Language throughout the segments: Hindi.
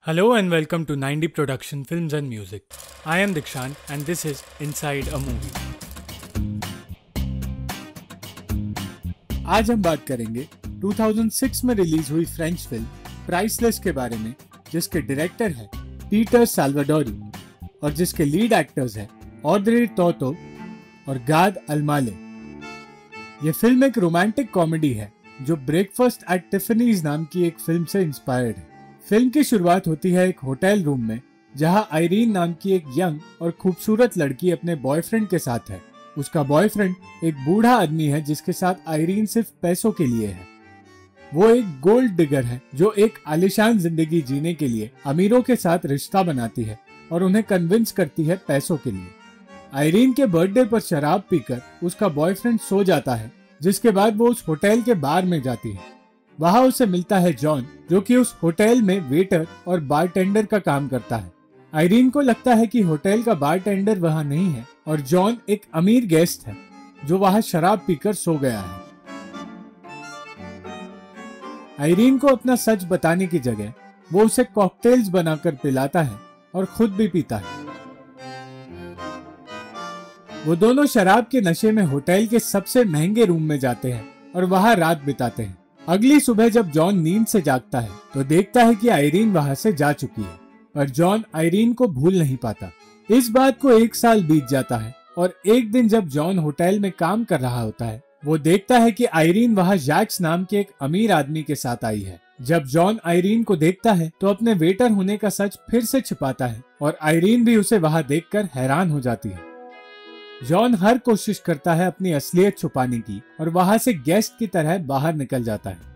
Hello and welcome to 90 Production Films and Music. I am Dikshant and this is Inside a Movie. आज हम बात करेंगे 2006 में रिलीज हुई फ्रेंच फिल्म प्राइसलेस के बारे में, जिसके डायरेक्टर है पीटर साल्वाडोरी और जिसके लीड एक्टर्स हैं ऑड्रे टोटो और गाद अल्माले। यह फिल्म एक रोमांटिक कॉमेडी है जो ब्रेकफास्ट एट टिफनीज नाम की एक फिल्म से इंस्पायर्ड है। फिल्म की शुरुआत होती है एक होटल रूम में, जहां आयरीन नाम की एक यंग और खूबसूरत लड़की अपने बॉयफ्रेंड के साथ है। उसका बॉयफ्रेंड एक बूढ़ा आदमी है जिसके साथ आयरीन सिर्फ पैसों के लिए है। वो एक गोल्ड डिगर है जो एक आलीशान जिंदगी जीने के लिए अमीरों के साथ रिश्ता बनाती है और उन्हें कन्विंस करती है पैसों के लिए। आयरीन के बर्थडे पर शराब पीकर उसका बॉयफ्रेंड सो जाता है, जिसके बाद वो उस होटल के बार में जाती है। वहाँ उसे मिलता है जॉन, जो कि उस होटल में वेटर और बारटेंडर का काम करता है। आयरीन को लगता है कि होटल का बारटेंडर वहाँ नहीं है और जॉन एक अमीर गेस्ट है जो वहाँ शराब पीकर सो गया है। आयरीन को अपना सच बताने की जगह वो उसे कॉकटेल्स बनाकर पिलाता है और खुद भी पीता है। वो दोनों शराब के नशे में होटल के सबसे महंगे रूम में जाते हैं और वहाँ रात बिताते हैं। अगली सुबह जब जॉन नींद से जागता है तो देखता है कि आयरीन वहाँ से जा चुकी है, पर जॉन आयरीन को भूल नहीं पाता। इस बात को 1 साल बीत जाता है और एक दिन जब जॉन होटल में काम कर रहा होता है, वो देखता है कि आयरीन वहाँ जैक्स नाम के एक अमीर आदमी के साथ आई है। जब जॉन आयरीन को देखता है तो अपने वेटर होने का सच फिर से छिपाता है और आयरीन भी उसे वहाँ देखकर हैरान हो जाती है। जॉन हर कोशिश करता है अपनी असलियत छुपाने की और वहां से गेस्ट की तरह बाहर निकल जाता है।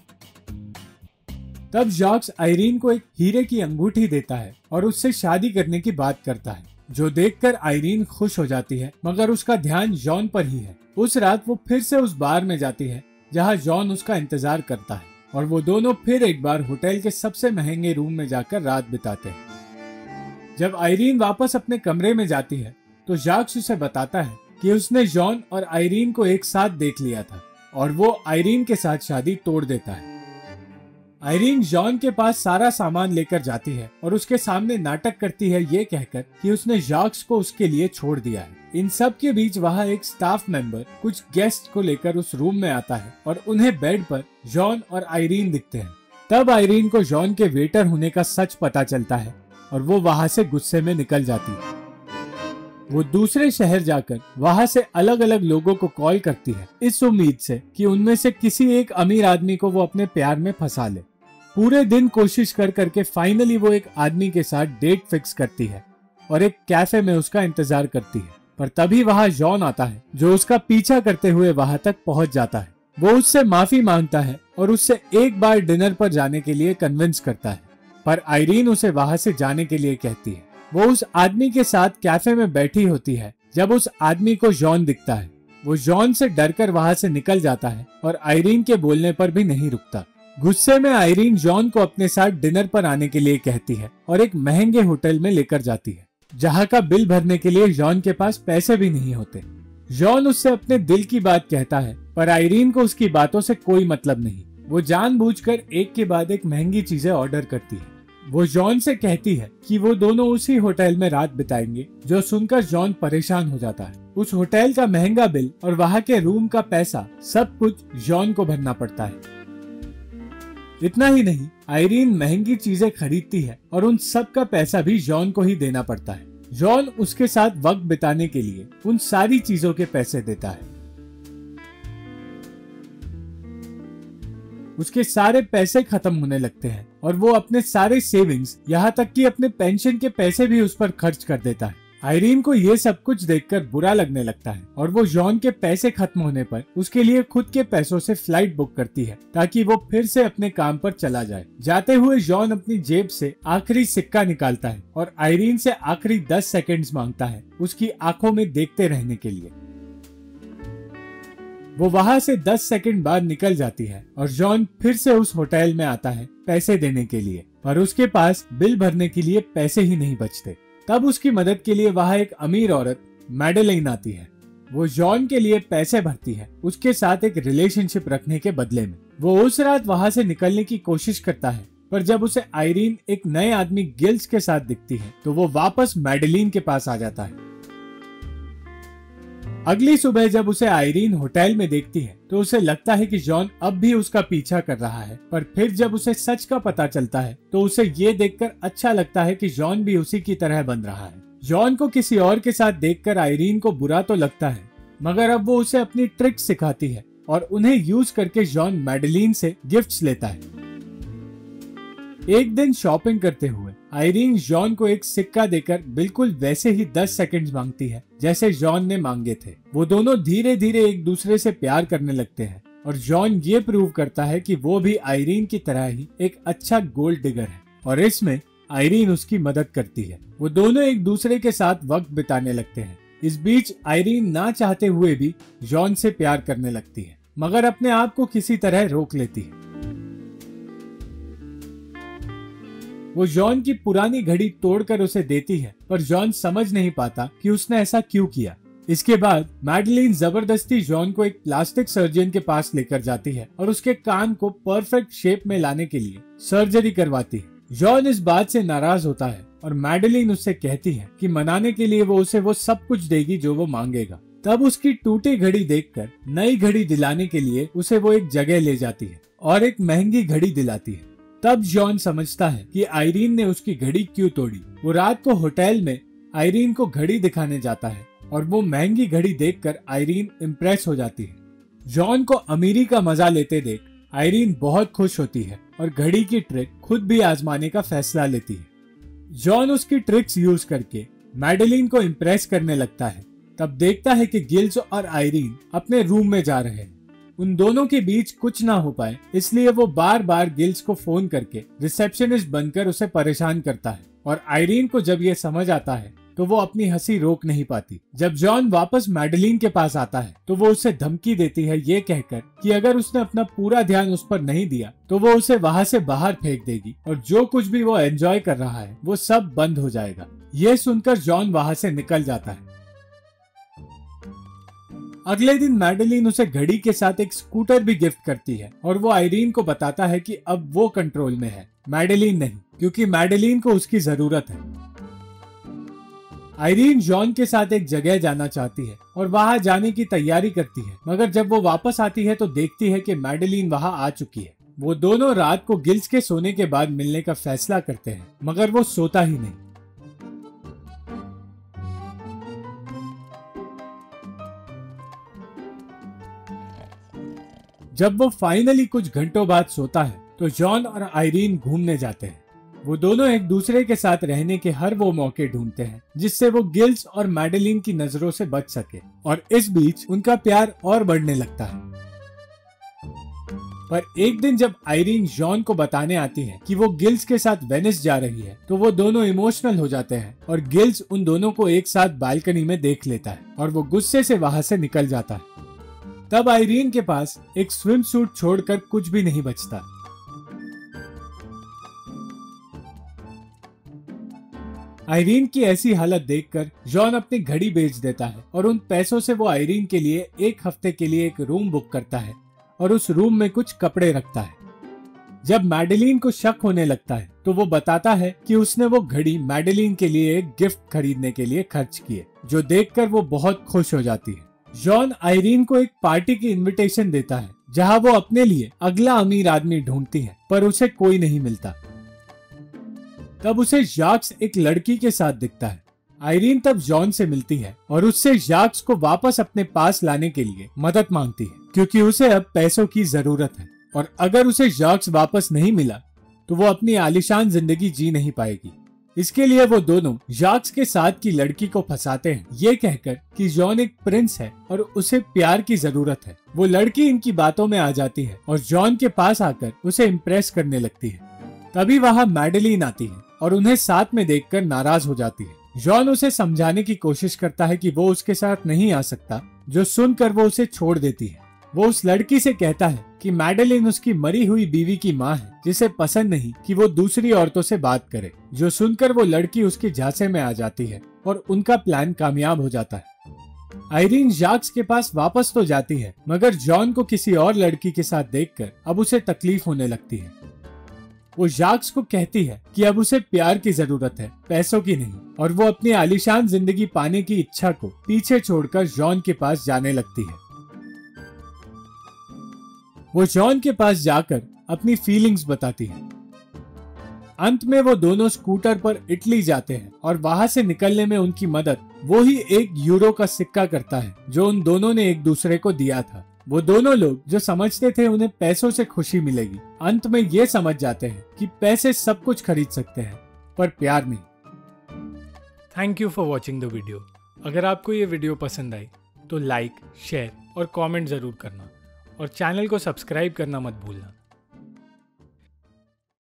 तब जॉक्स आयरीन को एक हीरे की अंगूठी देता है और उससे शादी करने की बात करता है, जो देखकर आयरीन खुश हो जाती है, मगर उसका ध्यान जॉन पर ही है। उस रात वो फिर से उस बार में जाती है जहां जॉन उसका इंतजार करता है और वो दोनों फिर एक बार होटल के सबसे महंगे रूम में जाकर रात बिताते हैं। जब आयरीन वापस अपने कमरे में जाती है तो जॉक्स उसे बताता है कि उसने जॉन और आयरीन को एक साथ देख लिया था और वो आयरीन के साथ शादी तोड़ देता है। आयरीन जॉन के पास सारा सामान लेकर जाती है और उसके सामने नाटक करती है, ये कहकर कि उसने जॉक्स को उसके लिए छोड़ दिया है। इन सब के बीच वहाँ एक स्टाफ मेंबर कुछ गेस्ट को लेकर उस रूम में आता है और उन्हें बेड पर जॉन और आयरीन दिखते हैं। तब आयरीन को जॉन के वेटर होने का सच पता चलता है और वो वहाँ से गुस्से में निकल जाती है। वो दूसरे शहर जाकर वहाँ से अलग अलग लोगों को कॉल करती है, इस उम्मीद से कि उनमें से किसी एक अमीर आदमी को वो अपने प्यार में फंसा ले। पूरे दिन कोशिश कर करके फाइनली वो एक आदमी के साथ डेट फिक्स करती है और एक कैफे में उसका इंतजार करती है। पर तभी वहाँ जॉन आता है जो उसका पीछा करते हुए वहाँ तक पहुँच जाता है। वो उससे माफी मांगता है और उससे एक बार डिनर पर जाने के लिए कन्विंस करता है, पर आयरीन उसे वहाँ से जाने के लिए कहती है। वो उस आदमी के साथ कैफे में बैठी होती है जब उस आदमी को जॉन दिखता है। वो जॉन से डरकर वहाँ से निकल जाता है और आयरीन के बोलने पर भी नहीं रुकता। गुस्से में आयरीन जॉन को अपने साथ डिनर पर आने के लिए कहती है और एक महंगे होटल में लेकर जाती है, जहाँ का बिल भरने के लिए जॉन के पास पैसे भी नहीं होते। जॉन उससे अपने दिल की बात कहता है, पर आयरीन को उसकी बातों से कोई मतलब नहीं। वो जानबूझकर एक के बाद एक महंगी चीजें ऑर्डर करती है। वो जॉन से कहती है कि वो दोनों उसी होटल में रात बिताएंगे, जो सुनकर जॉन परेशान हो जाता है। उस होटल का महंगा बिल और वहाँ के रूम का पैसा सब कुछ जॉन को भरना पड़ता है। इतना ही नहीं, आयरीन महंगी चीजें खरीदती है और उन सब का पैसा भी जॉन को ही देना पड़ता है। जॉन उसके साथ वक्त बिताने के लिए उन सारी चीजों के पैसे देता है। उसके सारे पैसे खत्म होने लगते हैं और वो अपने सारे सेविंग्स, यहाँ तक कि अपने पेंशन के पैसे भी उस पर खर्च कर देता है। आयरीन को ये सब कुछ देखकर बुरा लगने लगता है और वो जॉन के पैसे खत्म होने पर उसके लिए खुद के पैसों से फ्लाइट बुक करती है ताकि वो फिर से अपने काम पर चला जाए। जाते हुए जॉन अपनी जेब से आखिरी सिक्का निकालता है और आयरीन से आखिरी 10 सेकंड्स मांगता है उसकी आंखों में देखते रहने के लिए। वो वहाँ से 10 सेकंड बाद निकल जाती है और जॉन फिर से उस होटल में आता है पैसे देने के लिए, पर उसके पास बिल भरने के लिए पैसे ही नहीं बचते। तब उसकी मदद के लिए वहाँ एक अमीर औरत मैडेलाइन आती है। वो जॉन के लिए पैसे भरती है उसके साथ एक रिलेशनशिप रखने के बदले में। वो उस रात वहाँ से निकलने की कोशिश करता है, पर जब उसे आइरीन एक नए आदमी गिल्स के साथ दिखती है तो वो वापस मैडेलीन के पास आ जाता है। अगली सुबह जब उसे आइरीन होटल में देखती है तो उसे लगता है कि जॉन अब भी उसका पीछा कर रहा है, पर फिर जब उसे सच का पता चलता है तो उसे ये देखकर अच्छा लगता है कि जॉन भी उसी की तरह बन रहा है। जॉन को किसी और के साथ देखकर आइरीन को बुरा तो लगता है, मगर अब वो उसे अपनी ट्रिक सिखाती है और उन्हें यूज करके जॉन मैडेलीन से गिफ्ट्स लेता है। एक दिन शॉपिंग करते हुए आइरीन जॉन को एक सिक्का देकर बिल्कुल वैसे ही 10 सेकंड्स मांगती है जैसे जॉन ने मांगे थे। वो दोनों धीरे धीरे एक दूसरे से प्यार करने लगते हैं और जॉन ये प्रूव करता है कि वो भी आइरीन की तरह ही एक अच्छा गोल्ड डिगर है और इसमें आइरीन उसकी मदद करती है। वो दोनों एक दूसरे के साथ वक्त बिताने लगते हैं। इस बीच आइरीन ना चाहते हुए भी जॉन से प्यार करने लगती है, मगर अपने आप को किसी तरह रोक लेती है। वो जॉन की पुरानी घड़ी तोड़कर उसे देती है, पर जॉन समझ नहीं पाता कि उसने ऐसा क्यों किया। इसके बाद मैडेलीन जबरदस्ती जॉन को एक प्लास्टिक सर्जन के पास लेकर जाती है और उसके कान को परफेक्ट शेप में लाने के लिए सर्जरी करवाती है। जॉन इस बात से नाराज होता है और मैडेलीन उससे कहती है कि मनाने के लिए वो उसे वो सब कुछ देगी जो वो मांगेगा। तब उसकी टूटी घड़ी देखकर नई घड़ी दिलाने के लिए उसे वो एक जगह ले जाती है और एक महंगी घड़ी दिलाती है। तब जॉन समझता है कि आइरीन ने उसकी घड़ी क्यों तोड़ी। वो रात को होटल में आइरीन को घड़ी दिखाने जाता है और वो महंगी घड़ी देखकर आइरीन इम्प्रेस हो जाती है। जॉन को अमीरी का मजा लेते देख आइरीन बहुत खुश होती है और घड़ी की ट्रिक खुद भी आजमाने का फैसला लेती है। जॉन उसकी ट्रिक्स यूज करके मैडेलीन को इम्प्रेस करने लगता है। तब देखता है कि गिल्स और आइरीन अपने रूम में जा रहे हैं। उन दोनों के बीच कुछ ना हो पाए इसलिए वो बार बार गिल्स को फोन करके रिसेप्शनिस्ट बनकर उसे परेशान करता है और आइरीन को जब ये समझ आता है तो वो अपनी हंसी रोक नहीं पाती। जब जॉन वापस मैडेलीन के पास आता है तो वो उसे धमकी देती है ये कहकर कि अगर उसने अपना पूरा ध्यान उस पर नहीं दिया तो वो उसे वहाँ से बाहर फेंक देगी और जो कुछ भी वो एंजॉय कर रहा है वो सब बंद हो जाएगा। ये सुनकर जॉन वहाँ से निकल जाता है। अगले दिन मैडेलीन उसे घड़ी के साथ एक स्कूटर भी गिफ्ट करती है और वो आइरीन को बताता है कि अब वो कंट्रोल में है, मैडेलीन नहीं, क्योंकि मैडेलीन को उसकी जरूरत है। आइरीन जॉन के साथ एक जगह जाना चाहती है और वहां जाने की तैयारी करती है, मगर जब वो वापस आती है तो देखती है कि मैडेलीन वहां आ चुकी है। वो दोनों रात को गिल्स के सोने के बाद मिलने का फैसला करते हैं, मगर वो सोता ही नहीं। जब वो फाइनली कुछ घंटों बाद सोता है तो जॉन और आइरीन घूमने जाते हैं। वो दोनों एक दूसरे के साथ रहने के हर वो मौके ढूंढते हैं जिससे वो गिल्स और मैडेलीन की नजरों से बच सके और इस बीच उनका प्यार और बढ़ने लगता है। पर एक दिन जब आइरीन जॉन को बताने आती है कि वो गिल्स के साथ वेनिस जा रही है तो वो दोनों इमोशनल हो जाते हैं और गिल्स उन दोनों को एक साथ बालकनी में देख लेता है और वो गुस्से से वहां से निकल जाता है। तब आइरीन के पास एक स्विम सूट छोड़कर कुछ भी नहीं बचता। आइरीन की ऐसी हालत देखकर जॉन अपनी घड़ी बेच देता है और उन पैसों से वो आइरीन के लिए एक हफ्ते के लिए एक रूम बुक करता है और उस रूम में कुछ कपड़े रखता है। जब मैडेलीन को शक होने लगता है तो वो बताता है कि उसने वो घड़ी मैडेलीन के लिए एक गिफ्ट खरीदने के लिए खर्च किए, जो देखकर वो बहुत खुश हो जाती है। जॉन आइरीन को एक पार्टी की इनविटेशन देता है जहां वो अपने लिए अगला अमीर आदमी ढूंढती है, पर उसे कोई नहीं मिलता। तब उसे जाक्स एक लड़की के साथ दिखता है। आइरीन तब जॉन से मिलती है और उससे जाक्स को वापस अपने पास लाने के लिए मदद मांगती है, क्योंकि उसे अब पैसों की जरूरत है और अगर उसे जाक्स वापस नहीं मिला तो वो अपनी आलीशान जिंदगी जी नहीं पाएगी। इसके लिए वो दोनों जाक्स के साथ की लड़की को फंसाते हैं ये कहकर कि जॉन एक प्रिंस है और उसे प्यार की जरूरत है। वो लड़की इनकी बातों में आ जाती है और जॉन के पास आकर उसे इम्प्रेस करने लगती है। तभी वहाँ मैडेलीन आती है और उन्हें साथ में देखकर नाराज हो जाती है। जॉन उसे समझाने की कोशिश करता है कि वो उसके साथ नहीं आ सकता, जो सुनकर वो उसे छोड़ देती है। वो उस लड़की से कहता है कि मैडेलीन उसकी मरी हुई बीवी की माँ है, जिसे पसंद नहीं कि वो दूसरी औरतों से बात करे, जो सुनकर वो लड़की उसके झांसे में आ जाती है और उनका प्लान कामयाब हो जाता है। आइरीन जाक्स के पास वापस तो जाती है, मगर जॉन को किसी और लड़की के साथ देखकर अब उसे तकलीफ होने लगती है। वो जाक्स को कहती है कि अब उसे प्यार की जरूरत है, पैसों की नहीं, और वो अपनी आलीशान जिंदगी पाने की इच्छा को पीछे छोड़कर जॉन के पास जाने लगती है। वो जॉन के पास जाकर अपनी फीलिंग्स बताती है। अंत में वो दोनों स्कूटर पर इटली जाते हैं और वहां से निकलने में उनकी मदद वो ही €1 का सिक्का करता है जो उन दोनों ने एक दूसरे को दिया था। वो दोनों लोग जो समझते थे उन्हें पैसों से खुशी मिलेगी, अंत में ये समझ जाते हैं कि पैसे सब कुछ खरीद सकते हैं पर प्यार नहीं। Thank you for watching the video. अगर आपको ये वीडियो पसंद आई तो लाइक, शेयर और कमेंट जरूर करना और चैनल को सब्सक्राइब करना मत भूलना।